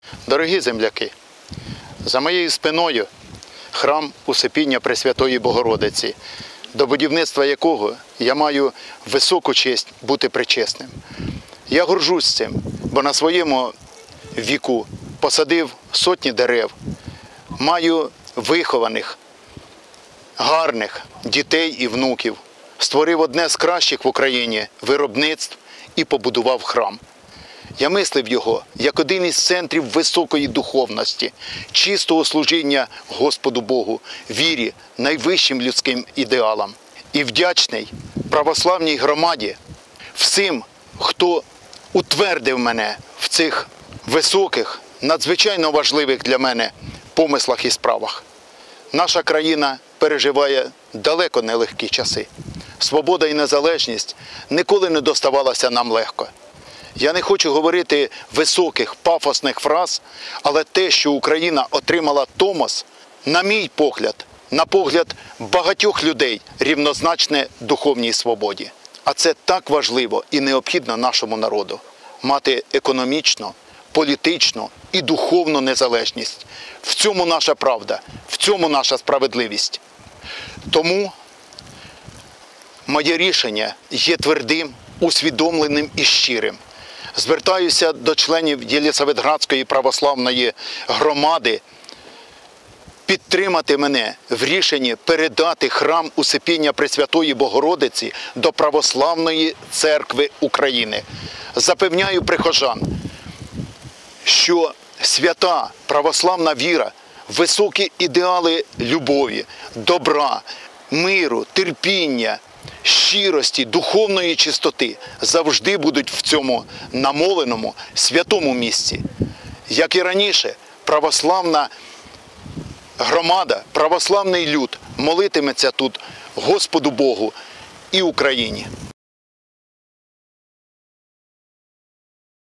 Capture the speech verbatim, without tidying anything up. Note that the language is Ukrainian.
Дорогі земляки, за моєю спиною храм Усипіння Пресвятої Богородиці, до будівництва якого я маю високу честь бути причесним. Я горжусь цим, бо на своєму віку посадив сотні дерев, маю вихованих, гарних дітей і внуків, створив одне з кращих в Україні виробництв і побудував храм. Я мислив його як один із центрів високої духовності, чистого служіння Господу Богу, вірі, найвищим людським ідеалам. І вдячний православній громаді, всім, хто утвердив мене в цих високих, надзвичайно важливих для мене помислах і справах. Наша країна переживає далеко нелегкі часи. Свобода і незалежність ніколи не доставалася нам легко. Я не хочу говорити високих, пафосних фраз, але те, що Україна отримала Томос, на мій погляд, на погляд багатьох людей, рівнозначне духовній свободі. А це так важливо і необхідно нашому народу – мати економічну, політичну і духовну незалежність. В цьому наша правда, в цьому наша справедливість. Тому моє рішення є твердим, усвідомленим і щирим. Звертаюся до членів Єлисаветградської православної громади підтримати мене в рішенні передати храм Усипіння Пресвятої Богородиці до Православної Церкви України. Запевняю прихожан, що свята православна віра, високі ідеали любові, добра, миру, терпіння, щирості, духовної чистоти завжди будуть в цьому намоленому святому місці. Як і раніше, православна громада, православний люд молитиметься тут Господу Богу і Україні.